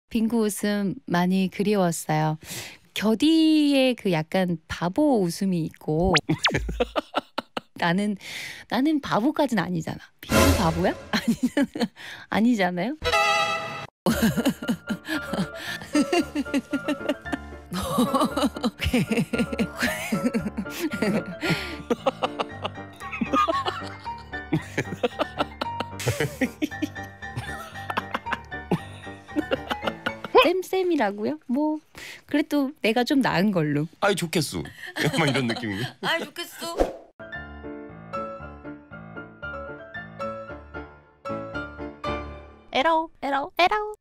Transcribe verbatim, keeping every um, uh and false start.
빙고 웃음 많이 그리웠어요. 겨디의 그 약간 바보 웃음이 있고 나는 나는 바보까지는 아니잖아. 빙고 바보야? 아니잖아. 아니잖아요. 쌤쌤이라고요? 뭐 그래도 내가 좀 나은 걸로. 아이 좋겠소. 약간 이런 느낌이. 아이 좋겠어. 에러 에러 에러.